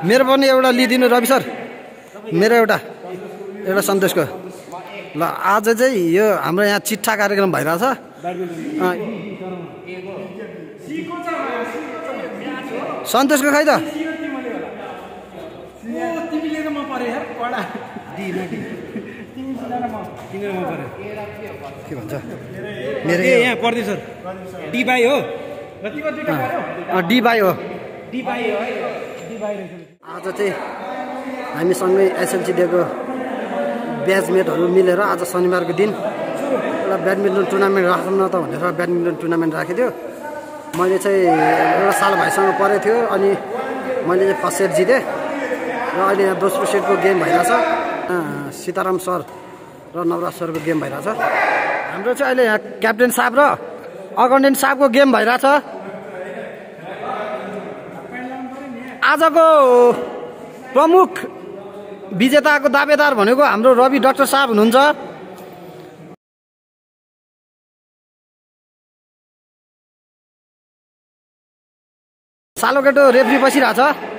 मेरो पनि एउटा लिदिनु रवि सर, मेरो एउटा सन्तोषको। ल आज चाहिँ यो हाम्रो यहाँ चिट्ठा कार्यक्रम भइरहेछ। सन्तोषको खै त के भन्छ मेरो यहाँ पर्दैछ सर डी बाई हो डी बाई हो। आज चाहिँ हामीसँगै एसएलसी दिएको ब्याचमेटहरू मिलेर आज शनिबारको दिन एउटा ब्याडमिन्टन टुर्नामेन्ट राख्नु न त भनेर ब्याडमिन्टन टुर्नामेन्ट राखेको थियो। मैले चाहिँ एउटा साल भाइसँग परेको थियो अनि मैले चाहिँ फर्स्ट सेट जितेँ र अहिले यहाँ दोस्रो सेटको गेम भइरहेछ। सीताराम सर र नवराज सरको गेम भइरहेछ। हाम्रो चाहिँ अहिले यहाँ क्याप्टेन साहब र अकाउन्टेन्ट साहबको गेम भइरहेछ। आजको प्रमुख विजेताको दावेदार भनेको हाम्रो रवि डाक्टर साहब हुनुहुन्छ। सालो केटो रेफ्री बसिरहेछ।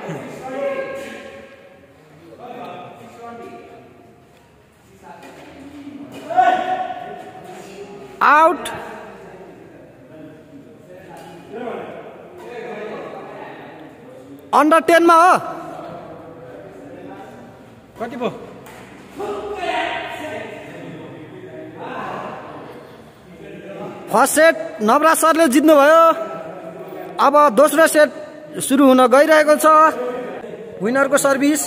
आउट। अन्डर 10 मा हो। कति पो फर्स्ट सेट नवराज सरले जित्नुभयो। अब दोस्रो सेट सुरु हुन गइरहेको छ। विनरको सर्भिस।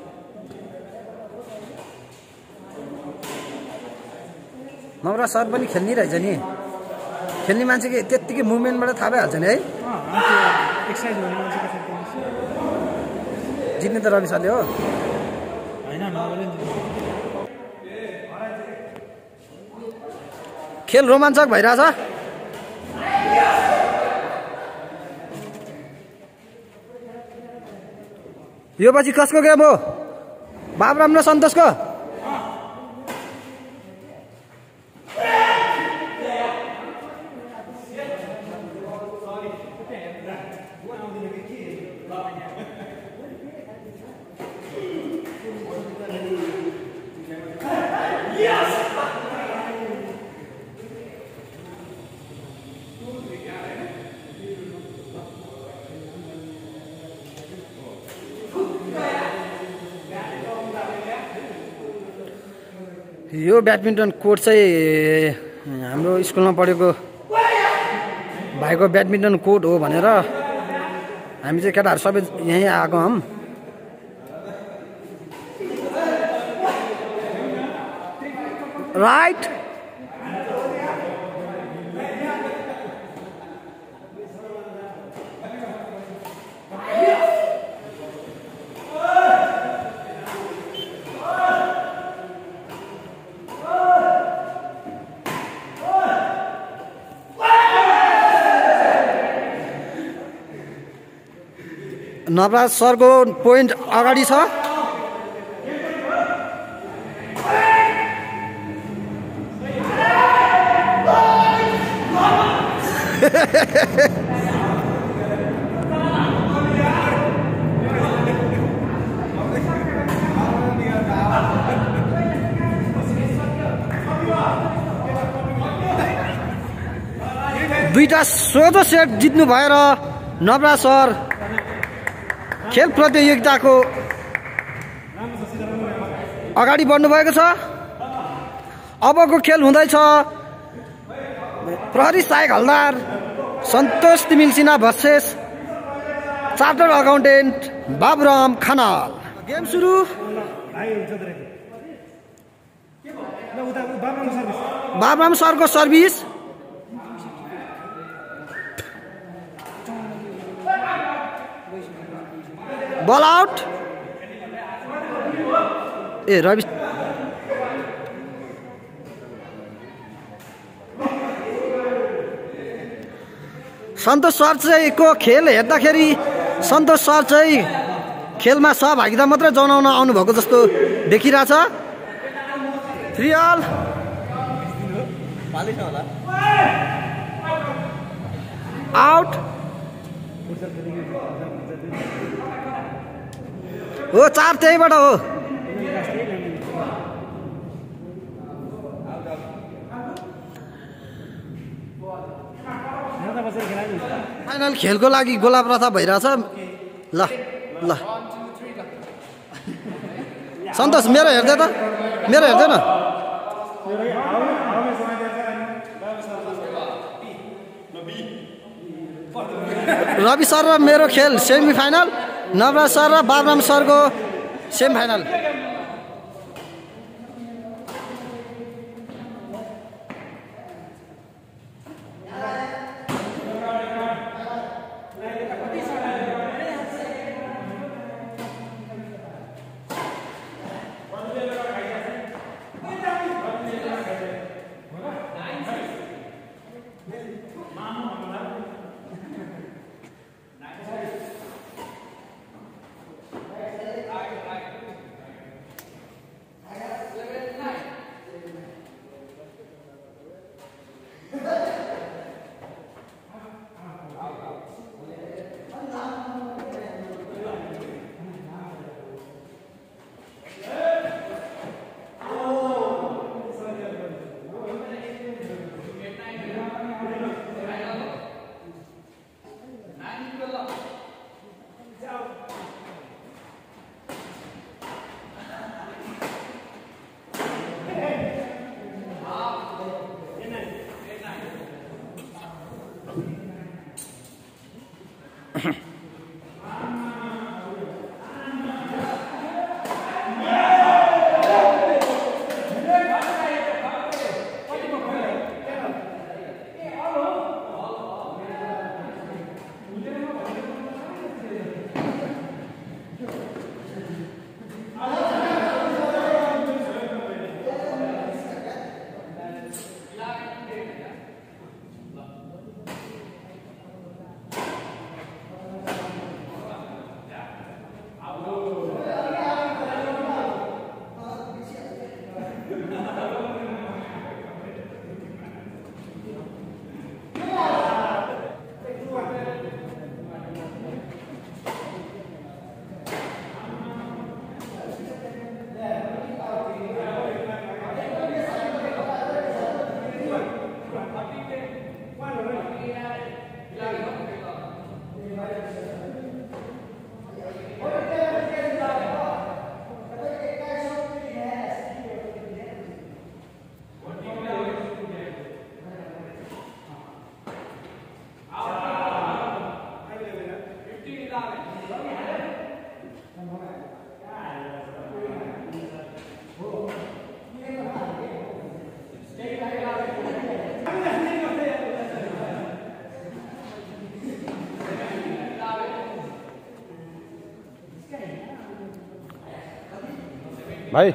नवराज सर पनि खेल्ने रहेछ नि। खेल्ने मान्छेको त्यत्तिकै मुभमेन्टबाट थाहा भइहाल्छ नि है। जित्ने त रवि सरले हो। खेल रोमाञ्चक भइरहेछ। यो पछि कसको गेम हो? बाबुराम र सन्तोषको। यो ब्याडमिन्टन कोर्ट चाहिँ हाम्रो स्कुलमा पढेको भाइको ब्याडमिन्टन कोर्ट हो भनेर हामी चाहिँ केटाहरू सबै यहीँ आएको हौँ। राइट। नवराज सरको पोइन्ट अगाडि छ। दुईटा सोझो सेट जित्नु भएर नवराज सर खेल प्रतियोगिताको अगाडि बढ्नु भएको छ। अबको खेल हुँदैछ प्रहरी सहायक हलदार Santosh Timilsina versus chartered accountant Baburam Khanal. Game सुरु। बाबुराम सरको सर्भिस। Ball out. ए रवि सन्तोष सर चाहिँ को खेल हेर्दाखेरि सन्तोष सर चाहिँ खेलमा सहभागिता मात्रै जनाउन आउनुभएको जस्तो देखिरहेछ। 3 अल। आउट। हो 4 त्यहीबाट हो। फाइनल खेलको लागि गोला प्रथा भइरहेछ। ल ल सन्तोष मेरो हेर्दै त, मेरो हेर्दैन। रवि सर र मेरो खेल सेमी फाइनल, नवराज सर र बाबराम सरको सेमी फाइनल। भाइ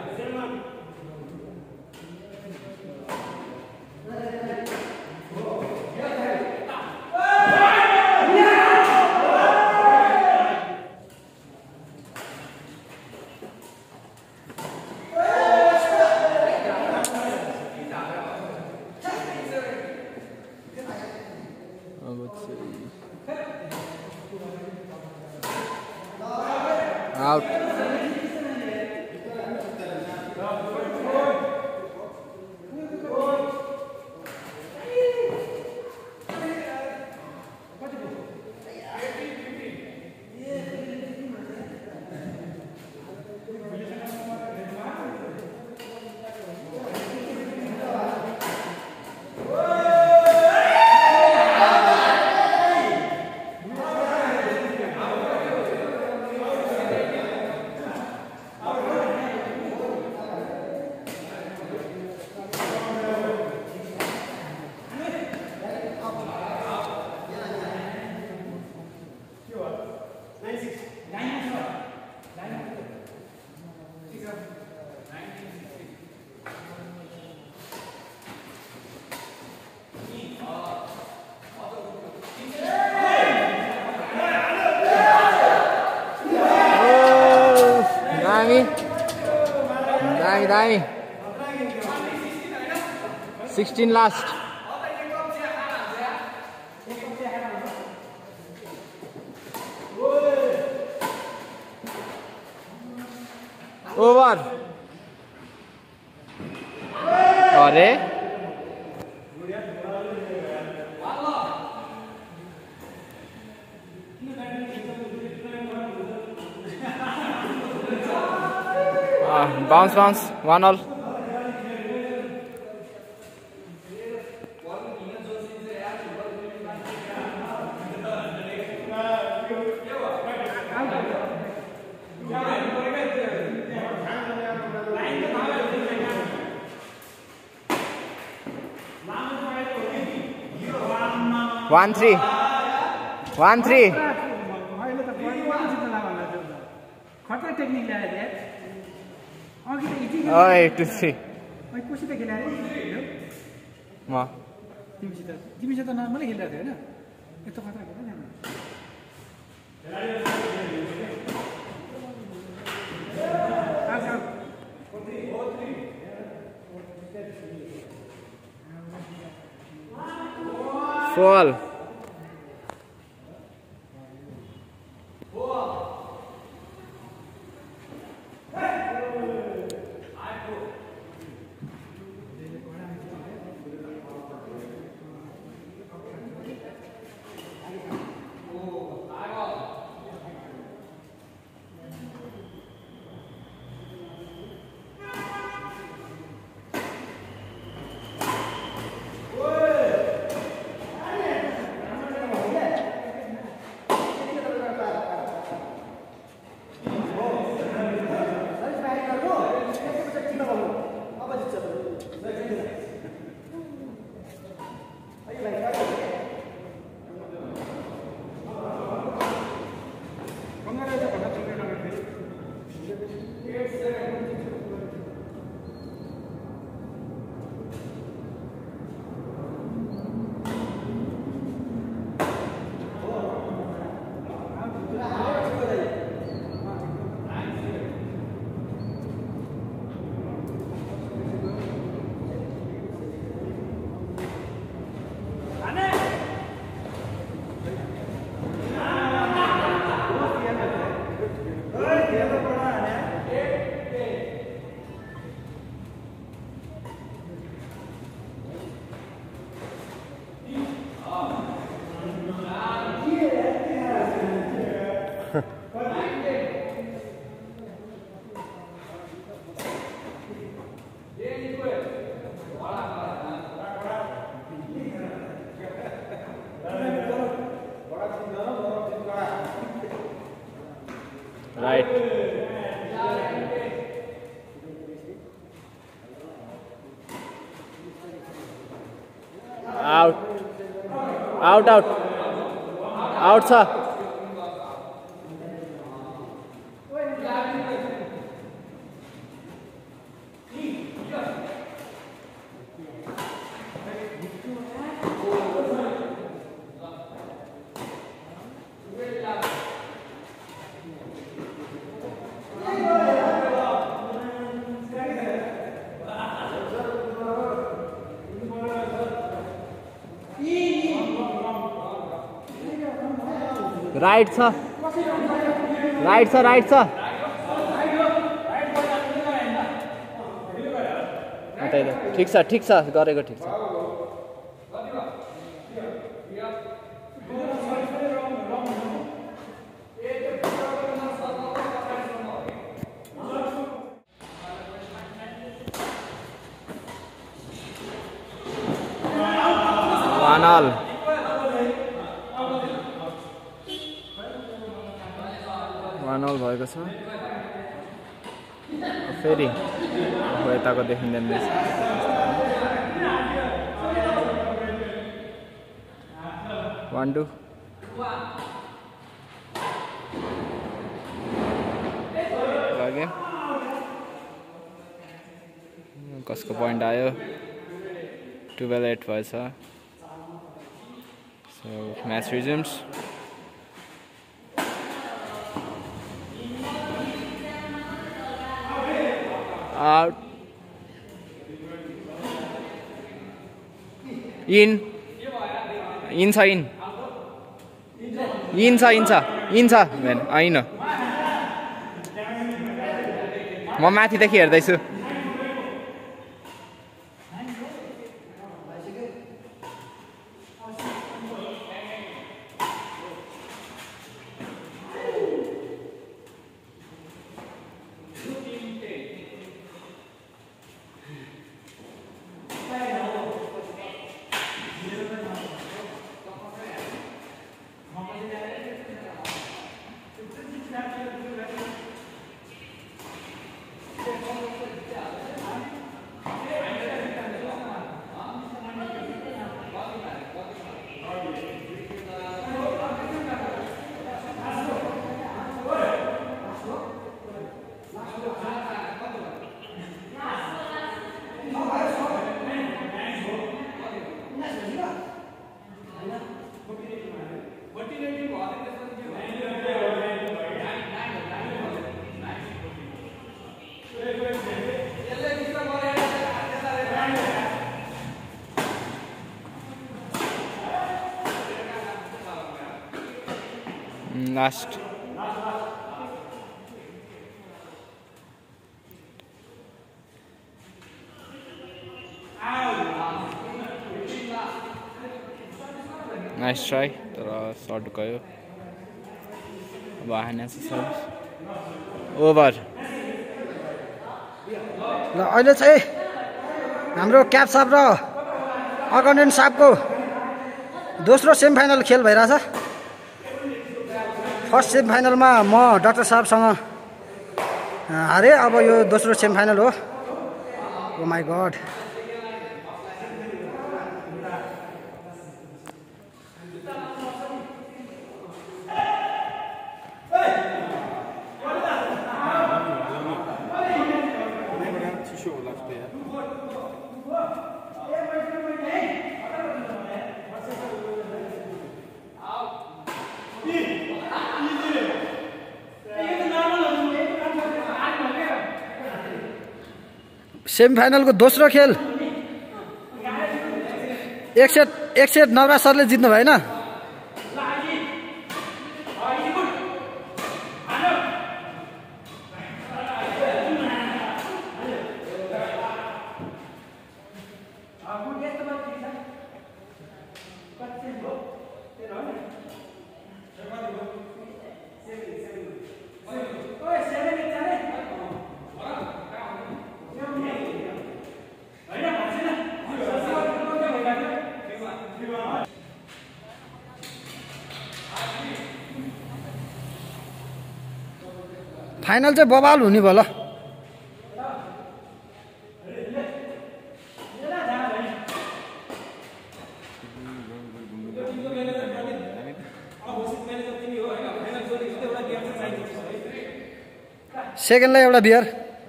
out. Dami. 16 last. ओभर अरे bounce 1-all. One three. Oi, 2-3. Fall. Right. Out, sir. Right, sir. ठिक छ गरेको ठिक छ One-all. One-all भएको छ फेरि यताको देखिँदैन रहेछ 1-2 लाग्यो कसको पोइन्ट आयो 12-8 भएछ so match resumes out in man I know म माथिदेखि हेर्दैछु लास्ट नाइस ट्राई तर सर्ट गयो अब हानेछ सर्भिस ओभर ल अहिले चाहिँ हाम्रो क्याप साहब र अकाउन्टेन्ट साहबको दोस्रो सेमी फाइनल खेल भइरहेछ फर्स्ट सेमी फाइनलमा म डाक्टर साहबसँग हारेँ अब यो दोस्रो सेमी फाइनल हो ओ माई गड सेमी फाइनलको दोस्रो खेल एक सेट नवराज सरले जित्नु भएन फाइनल चाहिँ बवाल हुने भयो ल सेकेन्डलाई एउटा बियर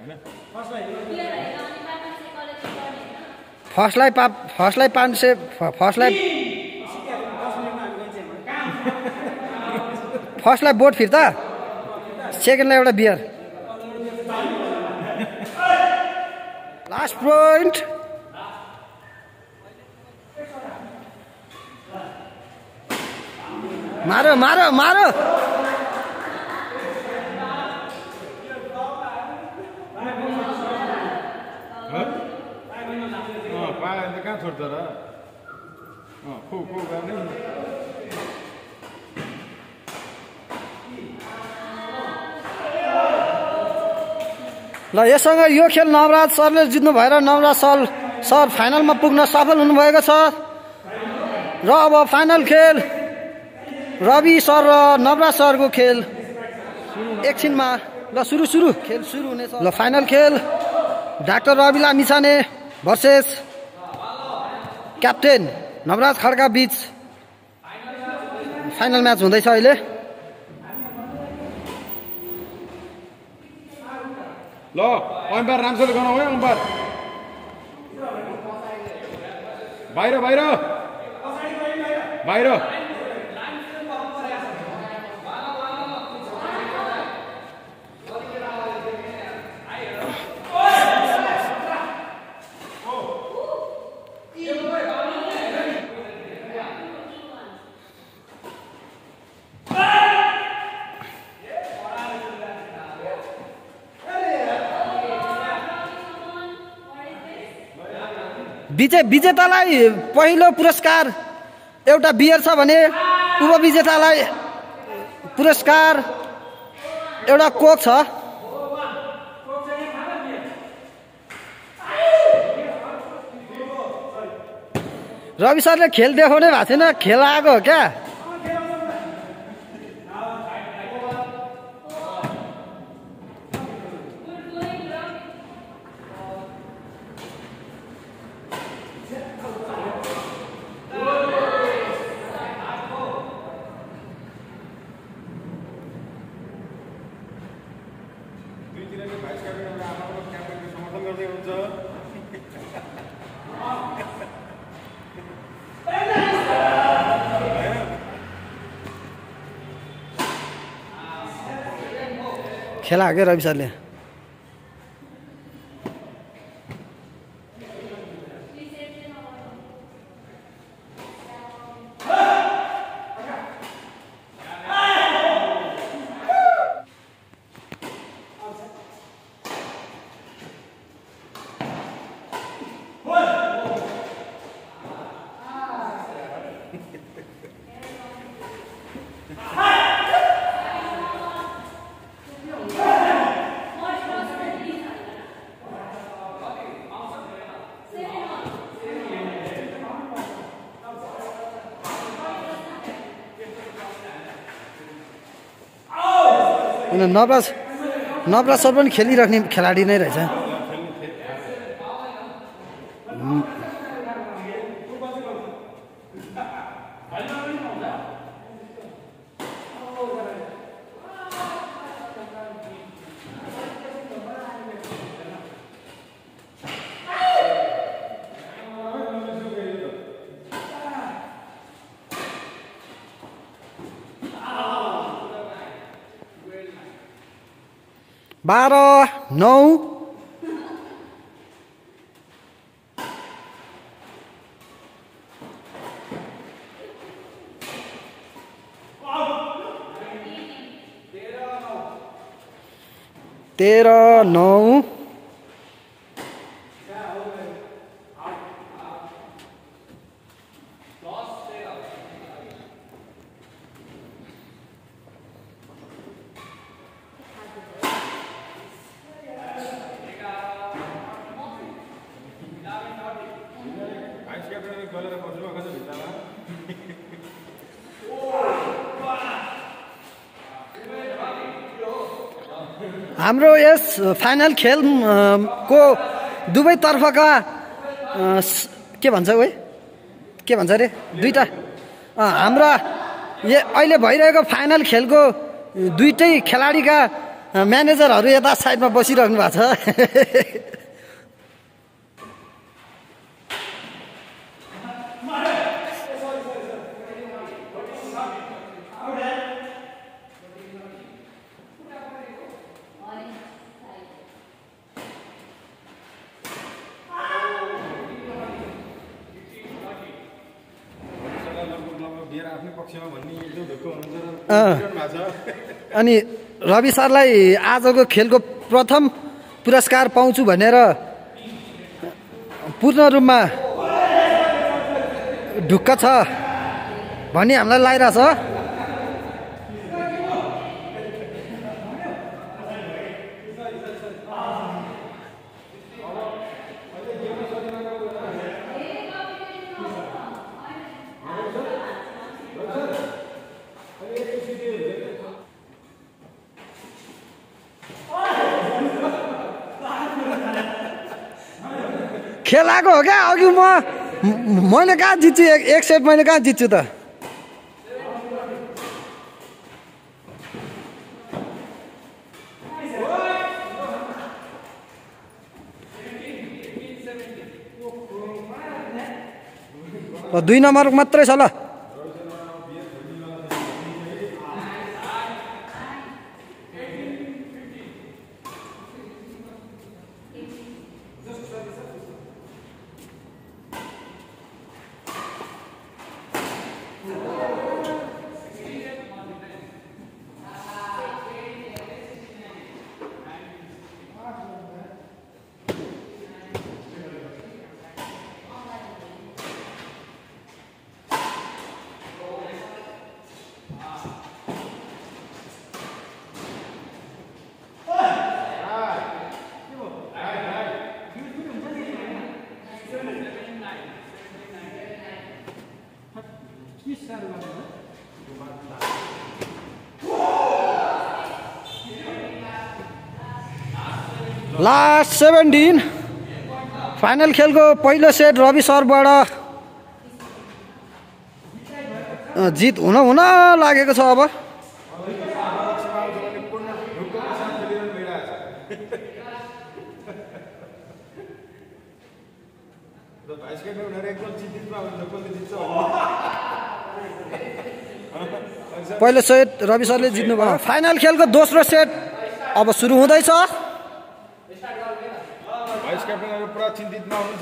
फर्स्टलाई 500 फर्स्टलाई बोट फिर्ता सेकेन्डलाई एउटा बियर लास्ट पोइन्ट मारो मारो मारो कहाँ छोड्छ र ल यससँग यो खेल नवराज सरले जित्नु भएर नवराज सर फाइनलमा पुग्न सफल हुनुभएको छ र अब फाइनल खेल रवि सर र नवराज सरको खेल एकछिनमा ल सुरु खेल सुरु हुनेछ ल फाइनल खेल doctor Ravi Lamichhane versus captain Navaraj Khadka बीच फाइनल म्याच हुँदैछ अहिले ल अम्पायर राम्रोले गराऊ है अम्पायर बाहिर बाहिर बाहिर विजेतालाई पहिलो पुरस्कार एउटा बियर छ भने उपविजेतालाई पुरस्कार एउटा कोक छ। रवि सरले खेल देखाउनै भएको थिएन, खेल आएको हो क्या? खेला हो क्या रवि सरले? नवराज सर पनि खेलिराख्ने खेलाडी नै रहेछ। बाह्र 9 13-9 हाम्रो यस फाइनल खेल को दुवै तर्फका के भन्छ ओए के भन्छ रे दुईटा हाम्रा अहिले भइरहेको फाइनल खेलको दुईटै खेलाडीका म्यानेजरहरू यता साइडमा बसिरहनु भएको छ। अनि रवि सरलाई आजको खेलको प्रथम पुरस्कार पाउँछु भनेर पूर्ण रूपमा ढुक्क छ भन्ने हामीलाई लागिरहेछ। खेलाएको हो क्या अघि मैले कहाँ जित्छु एक सेट मैले कहाँ जित्छु त। दुई नम्बर मात्रै छ ल। लास्ट 17 फाइनल खेलको पहिलो सेट रवि सरबाट जित हुन लागेको छ अब। पहिलो सेट रवि सरले जित्नुभयो। फाइनल खेलको दोस्रो सेट अब सुरु हुँदैछ। भाइस क्याप्टेनहरु पुरा चिन्तितमा हुनुहुन्छ।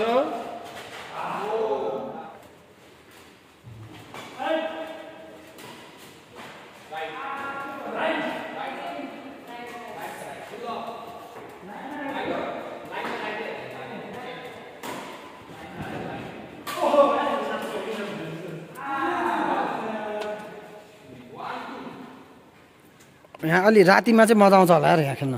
यहाँ अलि रातिमा चाहिँ मजा आउँछ होला यार यहाँ खेल्न।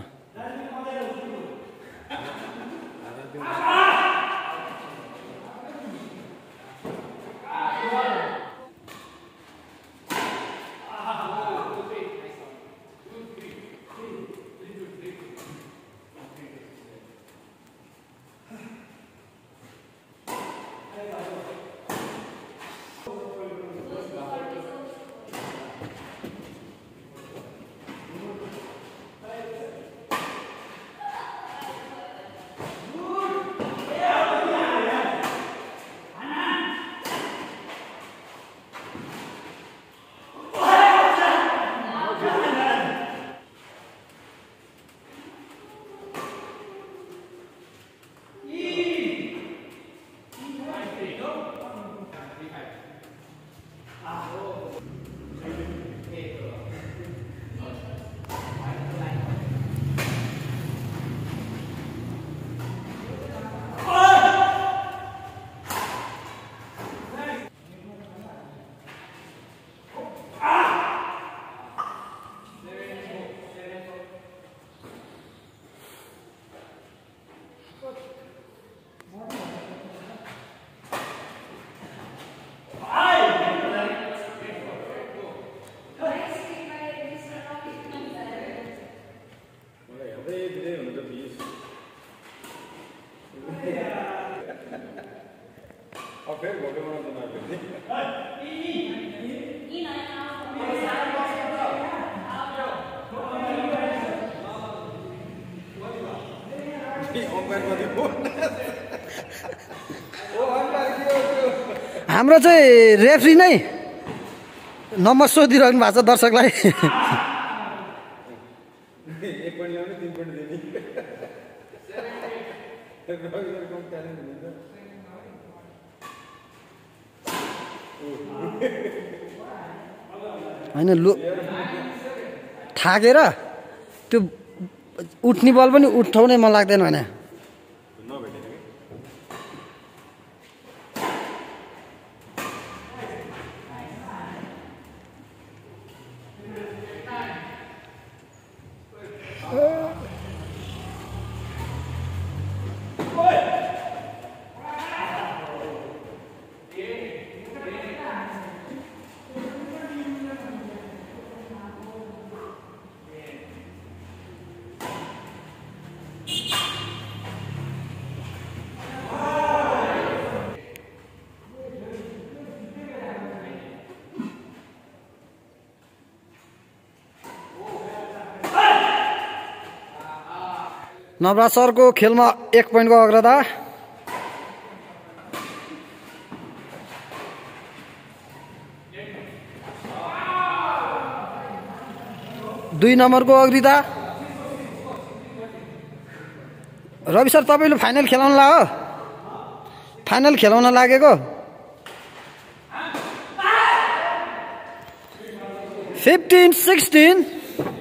हाम्रो चाहिँ रेफ्री नै नम्बर सोधिरहनु भएको छ दर्शकलाई। होइन लु थाकेर त्यो उठ्ने बल पनि उठाउनै मन लाग्दैन भने नवराज सरको खेलमा 1 पोइन्टको अग्रता। दुई नम्बरको अग्रता। रवि सर तपाईले फाइनल खेलाउन लाग्यो? फाइनल खेलाउन लागेको 15-16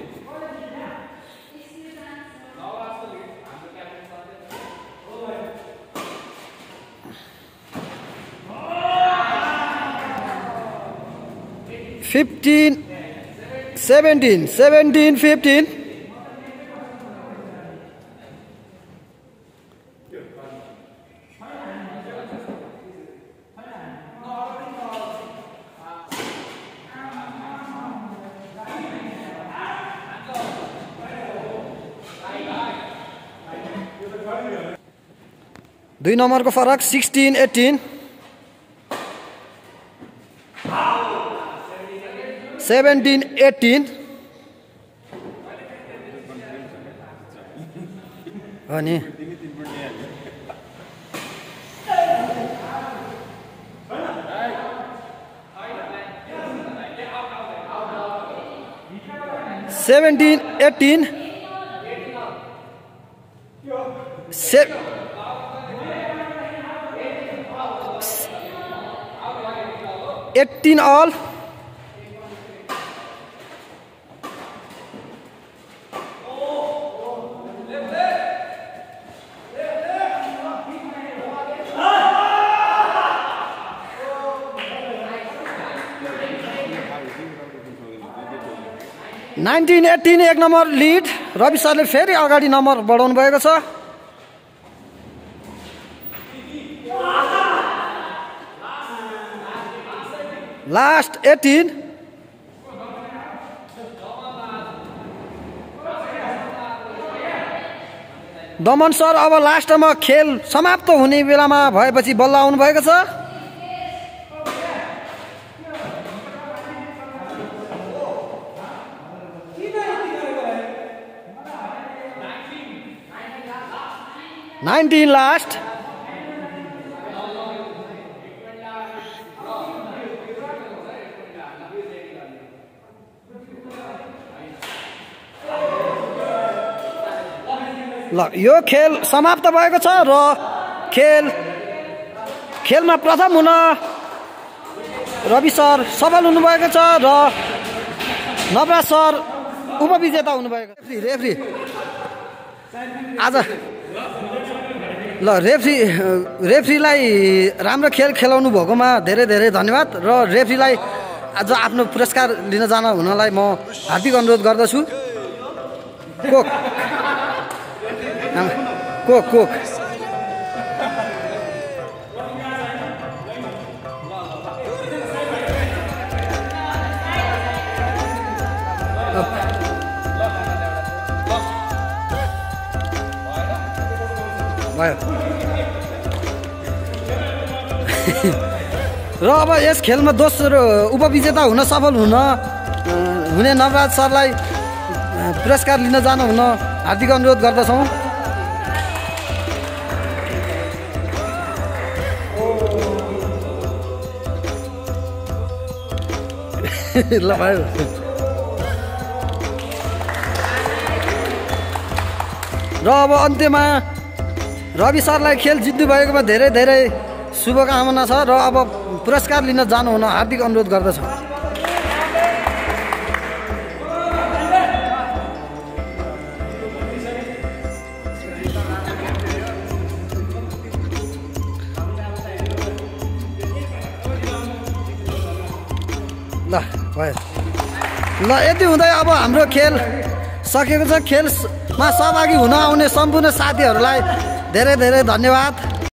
17, 15 15 2 नम्बरको फरक 16-18 17-18 अनि 17-18 18 all nineteen 18 1 number lead Ravi सरले फेरि अगाडि नम्बर बढाउनु भएको छ लास्ट 18 दमन सर अब लास्टमा खेल समाप्त हुने बेलामा भएपछि बल्ल आउनु भएको छ नाइन्टिन लास्ट ल यो खेल समाप्त भएको छ र खेलमा प्रथम हुन रवि सर सफल हुनुभएको छ र नवराज सर उपविजेता हुनुभएको छ रेफ्री आज ल रेफ्रीलाई राम्रो खेल खेलाउनु भएकोमा धेरै धेरै धन्यवाद र रेफ्रीलाई आज आफ्नो पुरस्कार लिन जान हुनलाई म हार्दिक अनुरोध गर्दछु कोक भयो र अब यस खेलमा दोस्रो उपविजेता हुन सफल हुने नवराज सरलाई पुरस्कार लिन जान हुन हार्दिक अनुरोध गर्दछौँ ल भयो र अब अन्त्यमा रवि सरलाई खेल जित्नु भएकोमा धेरै धेरै शुभकामना छ र अब पुरस्कार लिन जानु हुन हार्दिक अनुरोध गर्दछु ल भयो ल यति हुँदै अब हाम्रो खेल सकेको छ खेलमा सहभागी हुन आउने सम्पूर्ण साथीहरूलाई धेरै धेरै धन्यवाद